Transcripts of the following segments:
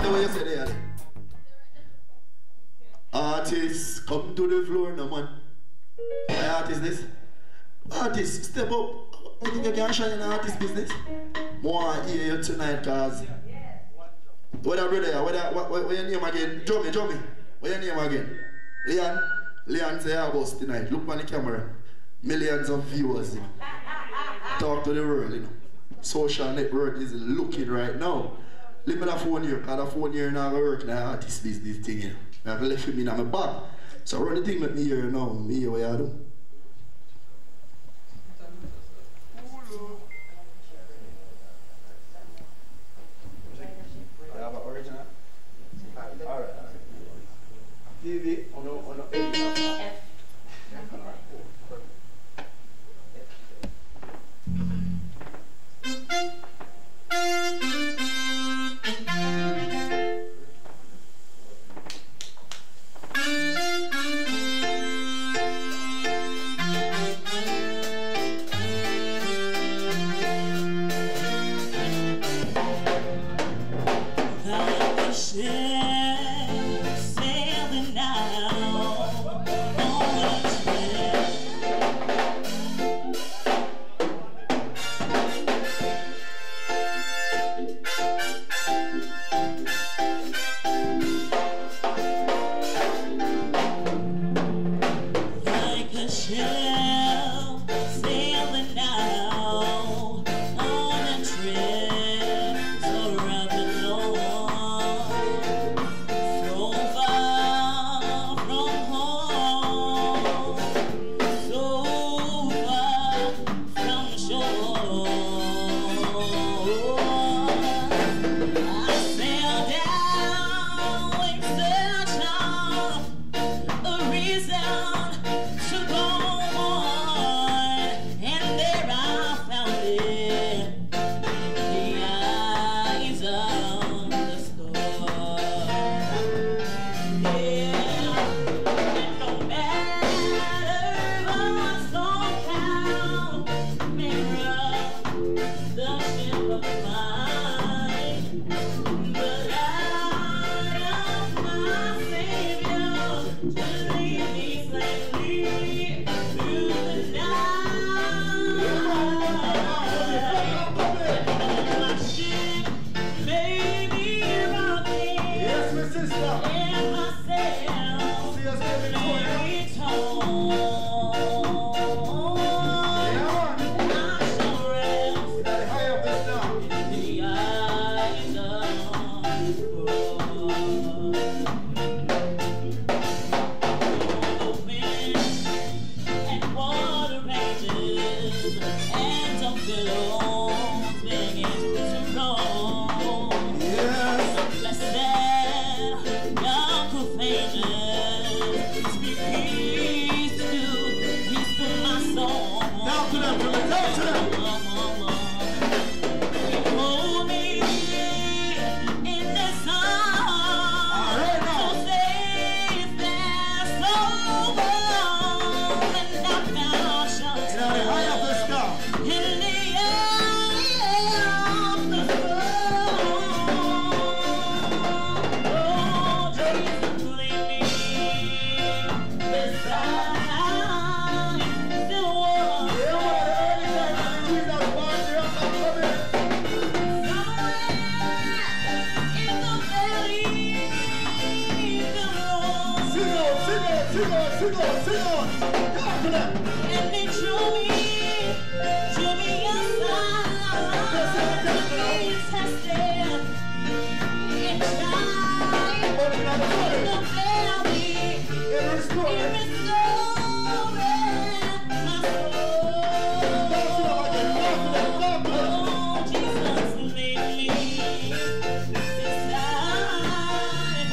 After what you said there. Artists, come to the floor, no man. My artist this. Artists, step up. You think you can shine in the artist business? More hear you tonight, cause. What up, brother? What your name again? Johnny. What your name again? Leon say I was tonight. Look on the camera. Millions of viewers. You know. Talk to the world, you know. Social network is looking right now. Leave me the phone here, because the phone here now work in the artist business thing, you know. I have left me in my bag. So run the thing with me here now. Me here what you do. TV on F.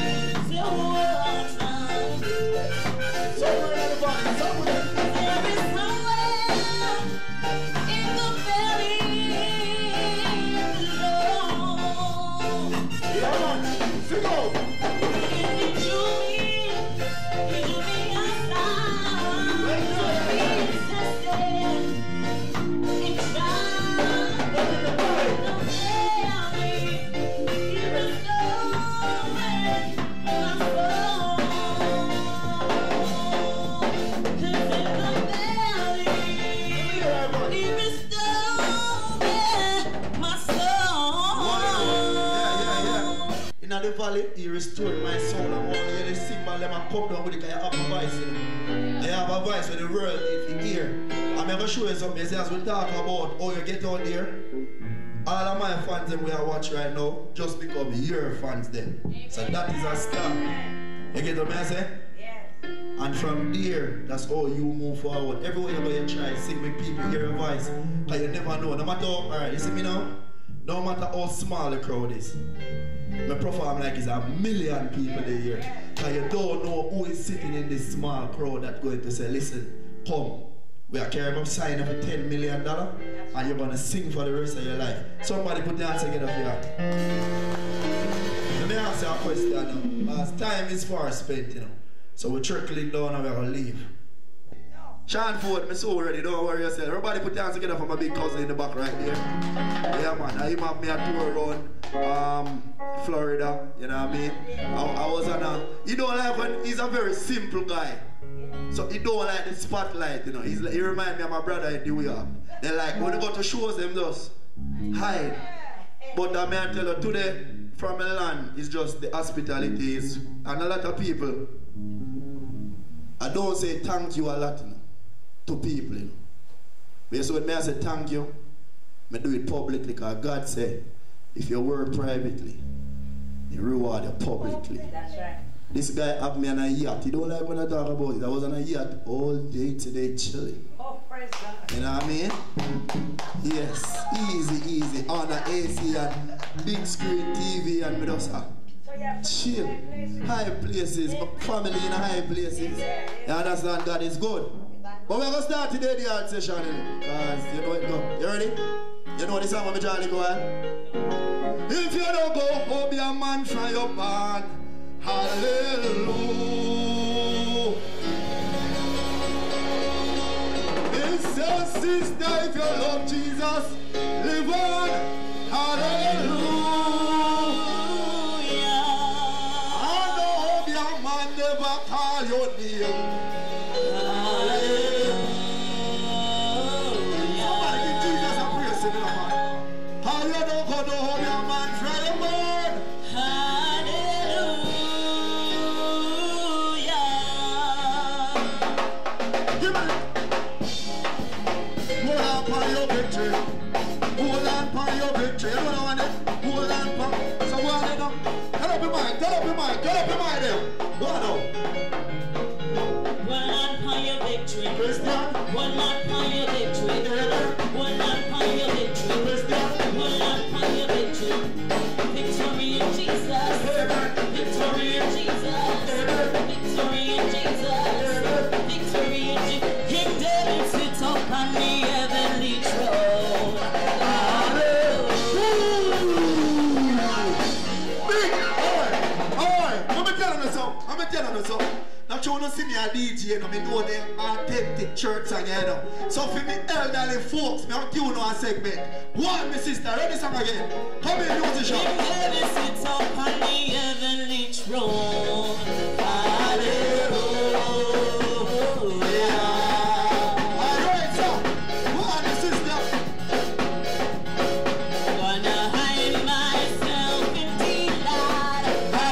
Everybody, restored my soul. I want to hear the symbol them and come down with it because you have a voice, you know. They have a voice for the world if you hear. I'm going to show you something. As we talk about how you get out there, all of my fans that we are watching right now just become your fans then. So that is a start. You get what I say? Yes. And from there, that's how you move forward. Everywhere you go, you try, sing with people, hear your voice. Because you never know. No matter how, alright, you see me now? No matter how small the crowd is. I perform like it's 1 million people there. Because you don't know who is sitting in this small crowd that's going to say, listen, come. We are caring about signing up for $10 million and you're going to sing for the rest of your life. Somebody put their hands together for you. Let me ask you a question now. Because time is far spent, you know. So we're trickling down and we're going to leave. Sean Ford, I'm so ready, don't worry yourself. Everybody put their hands together for my big cousin in the back right there. Yeah, man. I have me a tour around Florida, you know what I mean? I was on a... You don't like when he's a very simple guy. So he don't like the spotlight, you know. He reminds me of my brother in New York. They're like, when they go to shows, them just hide. But I may tell you, today, from Milan, it's just the hospitalities. And a lot of people, I don't say thank you a lot, you know, to people, you know. But so when I say thank you, I do it publicly because God said, if you work privately, He reward you publicly. That's right. This guy had me on a yacht. He don't like when I talk about it. I was on a yacht all day today chilling. Oh, praise God. You know what I mean? Yes, easy. On the AC and big screen TV and me just chill. High places, my family in high places. You understand? God is good. But we're going to start today the art session, because you know it go. You ready? You know the song when Charlie go on? If you don't go, hope your man from your band. Hallelujah. Sister, if you love Jesus, live on. Hallelujah. I know your man never call your name. Hallelujah. Somebody give Jesus a praise, man. How you don't go to home your man from your man. Hold on for your victory. You don't want it? Hold on for. So what are they now? Tell up your mind there. Go on now. Hold on for your victory. Christian. Hold on for your victory. Hold on for your victory. Christian. Hold on for your victory. Victory in Jesus. Victory in Jesus. Victory in Jesus. Victory in Jesus. King David sits up on the heavenly throne. I'm telling you so. Now you want to see me a DJ, you know, me know the authentic church song, you know. So for me elderly folks, me want you know a segment. One, my sister, ready song again. Come here, musician. King David sits up on the heavenly throne. Hallelujah. Alright, so. One, my sister. Gonna hide myself in delight.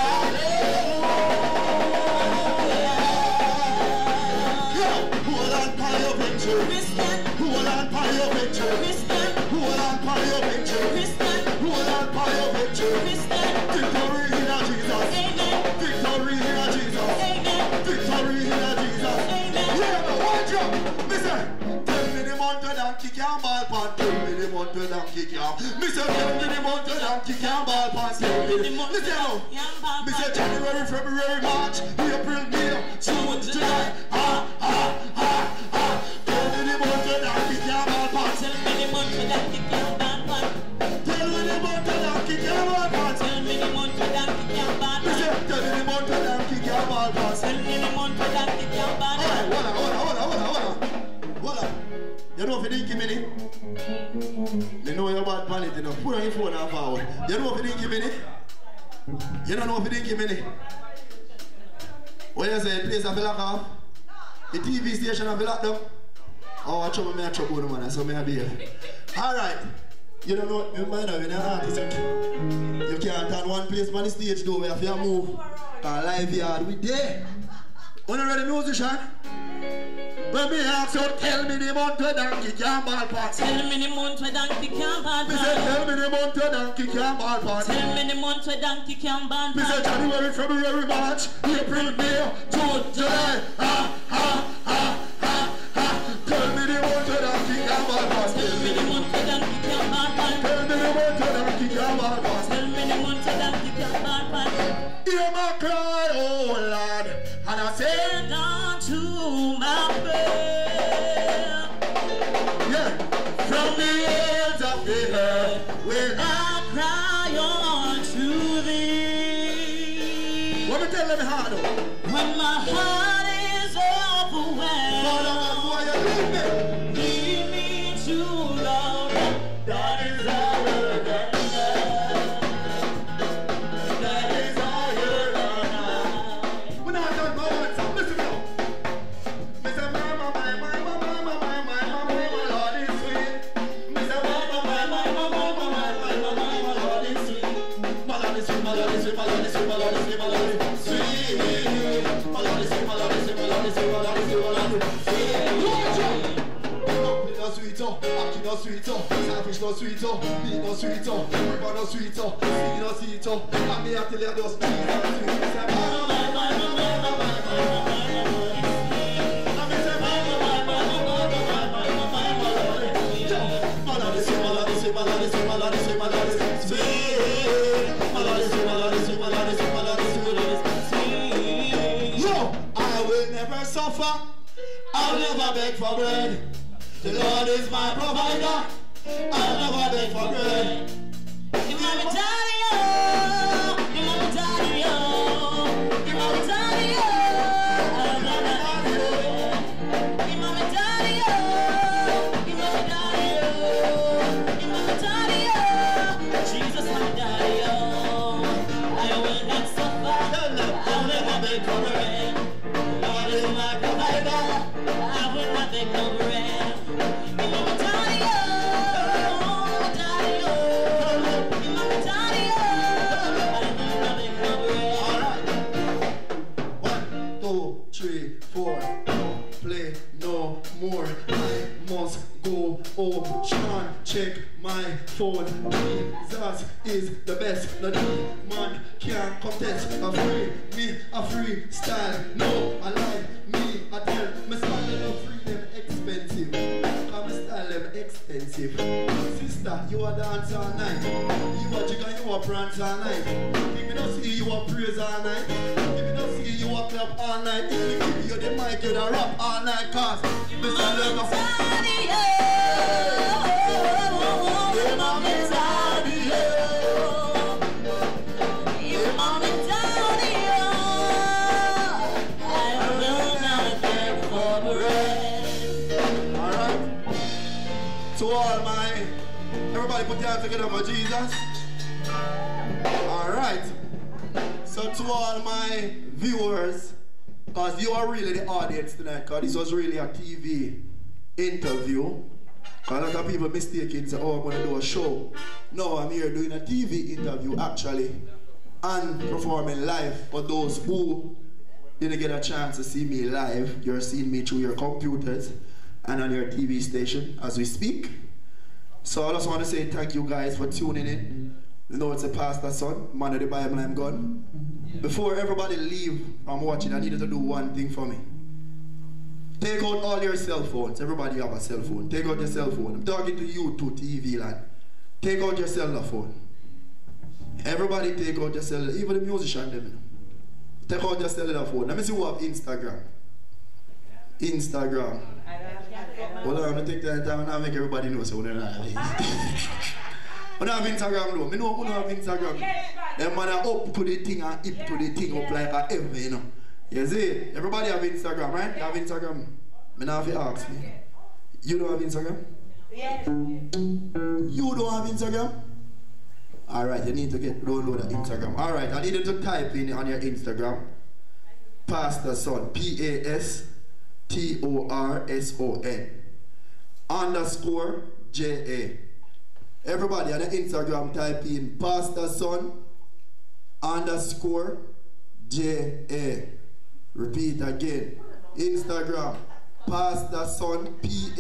Hold on for your victory. Christian. Hold on for your victory. Christian. Hold on for your victory. Christian. Hold on for your victory. Christian. Victory in Jesus. Amen. Victory in Jesus. Amen. Victory in Jesus. Amen. Yeah, but watch out. Listen. Tell me the mountain and kick your ball pan. Tell me the mountain and kick your. Mister, tell me the mountain and kick your ball pan. Tell me the mountain. Listen now. Mister, January, February, March, April, May, June, July. Tell me the mountain and kick your ball pan. Tell me the mountain and kick your ball pan. Tell me the mountain and kick your ball pan. Tell me the mountain and kick your ball pan. Mister, tell me the mountain and kick your ball pan. Tell me the mountain and kick your ball pan. Alright, hold on. You know if you didn't give me it? You know you're bad pan it, you know. Put on your phone and forward. You know if you didn't give me it? You don't know if you didn't give me it? What you say? The place have been locked off? The TV station have been locked down? Oh, I trouble me, I trouble no man, so me I be here. Alright. You don't know, you might know when you're an artist, you can't turn one place on the stage though, where you move. Because live yard, we there. When you ready musician? When me ask you, tell me the month where donkey can't ball part. Tell me the month where donkey can't ball part. Me say, tell me the month where donkey can't ball part. Tell me the month where donkey can't ball part. Me say, January, February, March, April, May, June, July. Ha, ha, ha, ha, ha. Tell me the month where donkey can't ball part. Tell me the month where donkey can't ball part. Tell me the month where donkey can't ball part. Tell me the month where donkey can't ball part. Hear my cry, oh Lord, and I say, down to my bed. Yeah, from the ends of the earth, will I cry unto thee. What me tell them how though? When my heart is overwhelmed, Father God, why you leave me? lead me to the rock that is higher than that is higher than I. When I done my words, listen now. Me say, my Lord is sweet. Me say, my Lord is sweet. My Lord is sweet, my Lord is sweet, my Lord is sweet, my Lord is sweet, my Lord is sweet. My Lord is sweet, my Lord is sweet, my Lord is sweet, my Lord is sweet, my Lord is sweet. No sweet, oh, Aki no sweet, oh, Selfish no sweet, oh, me no sweet, oh, River no sweet, oh, Sea no sweet, oh, and me a tell you just Jesus sweet. Me say, I will never suffer, I'll never beg for bread. The Lord is my provider, I'll never beg for bread. Your mama daddy, oh, your mama daddy, oh, your mama daddy, oh, your mama daddy, oh, your mama daddy, oh, your mama daddy, oh, Jesus my daddy, oh, I will not suffer, I'll never beg for bread. Lord is my provider, I will not beg no bread. Your mama daddy, oh, daddy, oh, your mama daddy, oh, I will not beg no bread. Alright. 1, 2, 3, 4. Don't play no more. I must go home. Sean, check my phone. Jesus is the best. No man can't contest. A free me, a freestyle. No, I like me. I tell me style them free them expensive. Come style them expensive. Sister, you a dance all night. You a jigger, you a prance all night. If me not see you a praise all night. If me not see you a clap all night. If me give you the mic, you da rap all night. Cause me style them no. Daddy, oh, your mama daddy, oh, your mama daddy, oh, I will not beg for bread. Alright. To all my, everybody put your hands together for Jesus. Alright. So to all my viewers, because you are really the audience tonight, because this was really a TV interview. A lot of people mistake it and say, oh, I'm going to do a show. No, I'm here doing a TV interview actually, and performing live for those who didn't get a chance to see me live. You're seeing me through your computers and on your TV station as we speak. So I just want to say thank you guys for tuning in. You know it's a pastor's son, man of the Bible, I'm gone. Before everybody leave from watching, I needed to do one thing for me. Take out all your cell phones. Everybody have a cell phone. Take out your cell phone. I'm talking to you too, TV land. Take out your cell phone. Everybody take out your cell, even the musician them. You know. Take out your cell phone. Let me see who have Instagram. Instagram. Hold on, I'm going to take that time and I'll make everybody know so we don't have it. I don't have Instagram though. I know who don't have Instagram. Them man are up to the thing and hip to the thing up like a ever, you know. You see? Everybody have Instagram, right? You have Instagram. I don't have to ask me. You don't have Instagram? Yes. You don't have Instagram? Alright, you need to get download the Instagram. Alright, I need you to type in on your Instagram Pastor Son, P-A-S-T-O-R-S-O-N _JA. Everybody on the Instagram type in Pastor Son _ JA. Repeat again. Instagram Pastor Son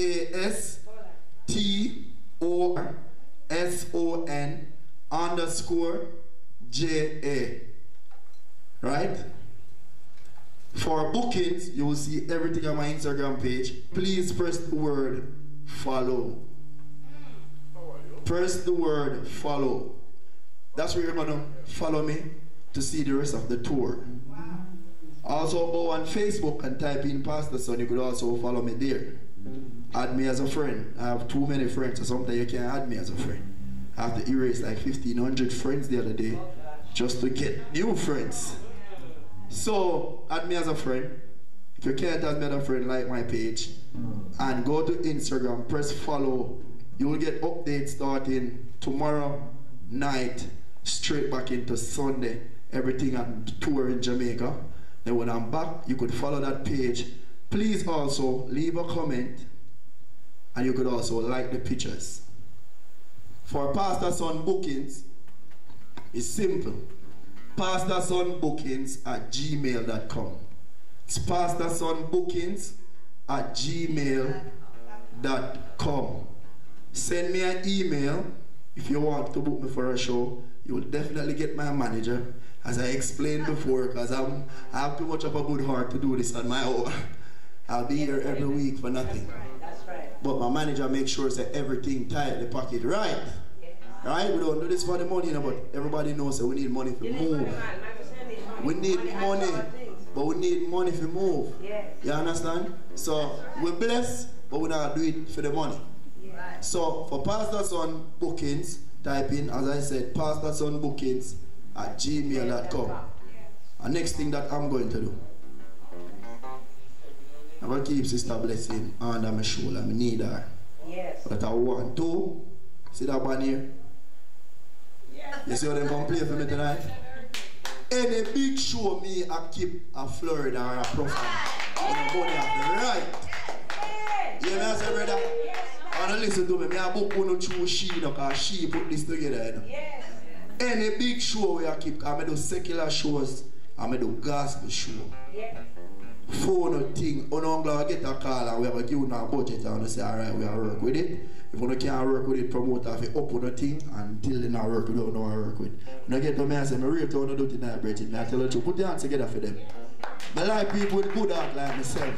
PASTORSON _ JA. Right? For bookings, you will see everything on my Instagram page. Please press the word follow. Press the word follow. That's where you're going to follow me to see the rest of the tour. Also go on Facebook and type in Pastor Son. You could also follow me there. Add me as a friend. I have too many friends, so sometimes you can't add me as a friend. I have to erase like 1,500 friends the other day just to get new friends. So add me as a friend. If you can't add me as a friend, like my page and go to Instagram, press follow. You will get updates starting tomorrow night straight back into Sunday. Everything on tour in Jamaica. Then when I'm back, you could follow that page. Please also leave a comment and you could also like the pictures. For Pastor Son bookings, it's simple. PastorSonBookings@gmail.com. It's PastorSonBookings@gmail.com. Send me an email if you want to book me for a show. You will definitely get my manager, as I explained before, because I have too much of a good heart to do this on my own. I'll be here every week for nothing. That's right. But my manager makes sure that everything tight the pocket right. Right? We don't do this for the money, you know, but everybody knows that we need money to move. We need money, but we need money to move. You understand? So we're blessed, but we don't do it for the money. So for Pastor Son bookings, type in, as I said, PastorSonBookings@gmail.com. And next thing that I'm going to do, I'm going to keep Sister Blessing under my shoulder. I need her. But I want to. See that one here? You see how they come play for me tonight? Any big show me I keep a Florida or a profile. I'm going to have the right. You know what I say, brother? I want to listen to me. I book one or two she, because she put this together. You know? Any big show where I keep, I do secular shows, I do gospel show. Phone thing, I'm going to get a call and we have a give a budget and say, alright, we will work with it. If you can't work with it, promote have to open a thing until they not work, we don't know how to work with. When I get to me and say, I rate how to do it tonight, Bridget. I tell you to put your hands together for them. I like people with good heart like myself.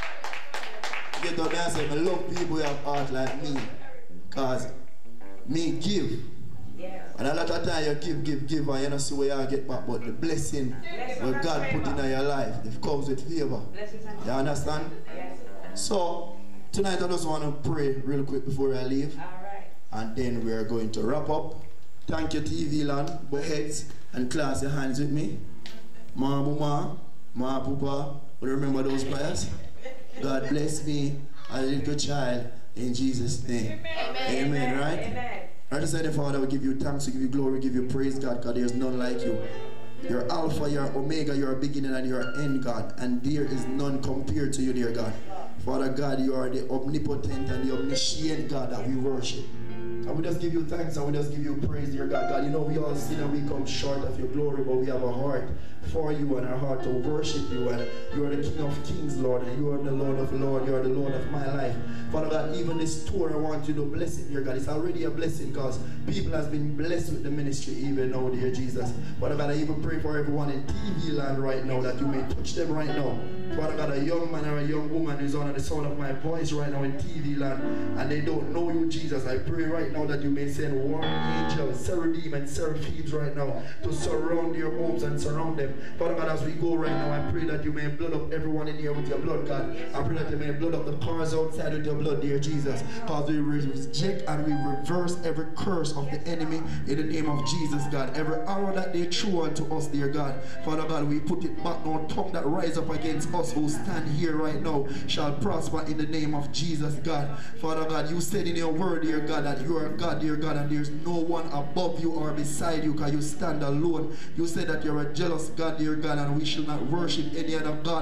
Get to me and say, I love people who have heart like me. Because me give. And a lot of time you give, and you don't see where you get back. But the blessing what God put in your life, it comes with favor. You understand? So, tonight I just want to pray real quick before I leave. And then we are going to wrap up. Thank you, TV Land, both heads, and class your hands with me. Ma Buma, Ma Pupa, remember those prayers? God bless me, a little child, in Jesus' name. Amen, right? Amen. I just said, Father, we give you thanks, we give you glory, we give you praise, God, because there's none like you. You're Alpha, you're Omega, you're beginning and you're end, God. And there is none compared to you, dear God. Father God, you are the omnipotent and the omniscient God that we worship. And we just give you thanks and we just give you praise, dear God. God, you know we all sin and we come short of your glory, but we have a heart for you and a heart to worship you. And you are the King of Kings, Lord, and you are the Lord of Lords. You are the Lord of my life. Father God, even this tour, I want you to bless it, dear God. It's already a blessing because people has been blessed with the ministry even now, dear Jesus. Father God, I even pray for everyone in TV land right now that you may touch them right now. Father God, a young man or a young woman who's under the sound of my voice right now in TV land and they don't know you, Jesus. I pray right now that you may send warring angels, seraphim and seraphims right now to surround their homes and surround them. Father God, as we go right now, I pray that you may blood up everyone in here with your blood, God. I pray that you may blood up the cars outside with your blood, dear Jesus. Because we reject and we reverse every curse of the enemy in the name of Jesus, God. Every arrow that they threw unto us, dear God. Father God, we put it back. No tongue that rise up against us who stand here right now shall prosper in the name of Jesus, God. Father God, you said in your word, dear God, that you are God, dear God, and there's no one above you or beside you because you stand alone. You said that you're a jealous God, dear God, and we shall not worship any other God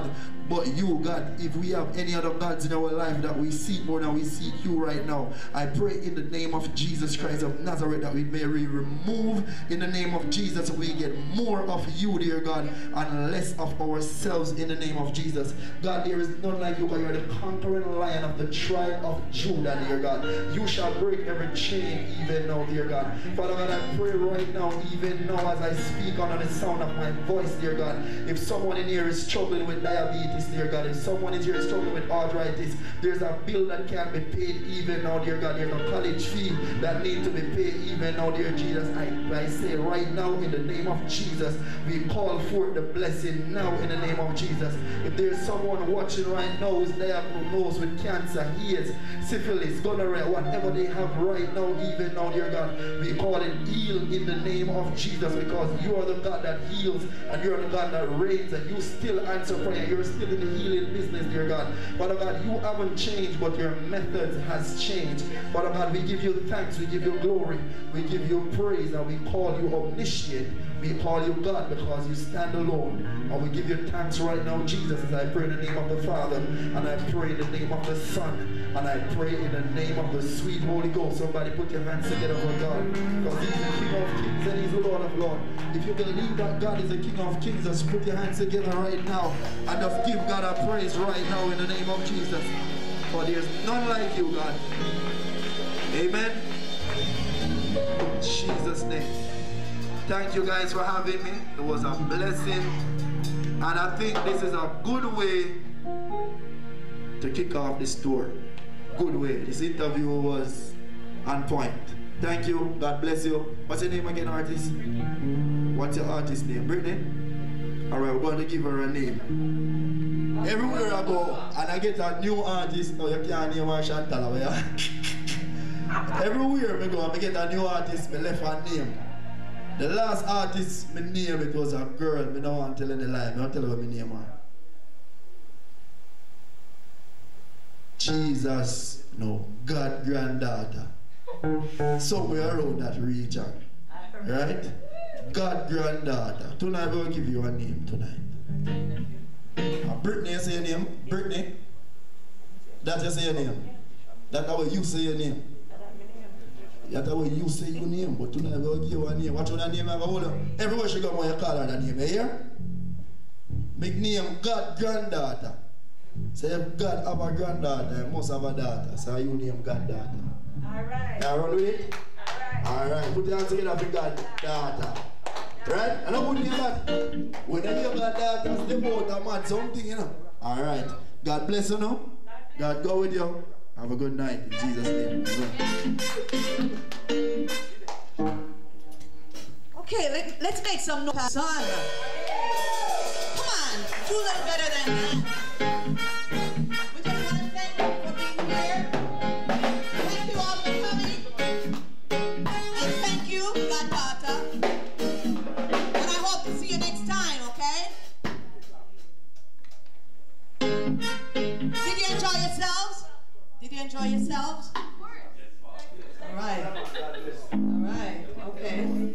but you, God. If we have any other gods in our life that we seek more than we seek you right now, I pray in the name of Jesus Christ of Nazareth that we may remove in the name of Jesus, we get more of you, dear God, and less of ourselves in the name of Jesus. God, there is none like you, God. You are the conquering lion of the tribe of Judah, dear God. You shall break every chain even now, dear God. Father God, I pray right now, even now as I speak under the sound of my voice, dear God, if someone in here is struggling with diabetes, dear God, if someone in here is struggling with arthritis, there's a bill that can't be paid even now, dear God. There's a college fee that needs to be paid even now, dear Jesus. I say right now in the name of Jesus, we call forth the blessing now in the name of Jesus. If there's someone watching right now who's diagnosed with cancer, AIDS, syphilis, gonorrhea, whatever they have right now, even now, dear God, we call it heal in the name of Jesus, because you are the God that heals and you're the God that reigns, and you still answer prayer. You're still in the healing business, dear God. Father God, you haven't changed, but your methods has changed. Father God, we give you thanks, we give you glory, we give you praise, and we call you omniscient. We call you God because you stand alone. And we give you thanks right now, Jesus, as I pray in the name of the Father, and I pray in the name of the Son, and I pray in the name of the sweet Holy Ghost. Somebody put your hands together for God, because He's the King of Kings and He's the Lord of Lords. If you believe that God is the King of Kings, just put your hands together right now and just give God a praise right now in the name of Jesus. For there's none like you, God. Amen. In Jesus' name. Thank you guys for having me. It was a blessing. And I think this is a good way to kick off this tour. Good way. This interview was on point. Thank you. God bless you. What's your name again, artist? What's your artist name? Brittany? Alright, we're going to give her a name. Everywhere I go and I get a new artist, no, you can't name her Chantal. Everywhere I go and I get a new artist, I left her name. The last artist, my name, it was a girl. I don't want to tell any lie. I don't tell her what my name was. Jesus, no, God granddaughter. Somewhere around that region. Right? God granddaughter. Tonight we'll give you a name tonight. Brittany, you say your name? Brittany? That you say your name? That's how you say your name? That's how you say your name, but tonight we'll give you a name. Watch what name I have. Hold on. Everywhere she go, you call her that name. You hear? Big name, God granddaughter. So if God have a granddaughter, you must have a daughter. So you name God daughter. Alright. You run with it? Alright. Put your hands together for God daughter. Right? And I put name that. When you hear God daughters, they both are mad something, you know. Alright. God bless you now. God go with you. Have a good night in Jesus' name. Okay, let's make some noise. Son. Come on, do a little better than that. We just want to thank you for being here. Thank you all for coming. And thank you, goddaughter. And I hope to see you next time, okay? Did you enjoy yourselves? Did you enjoy yourselves? All right. All right. Okay.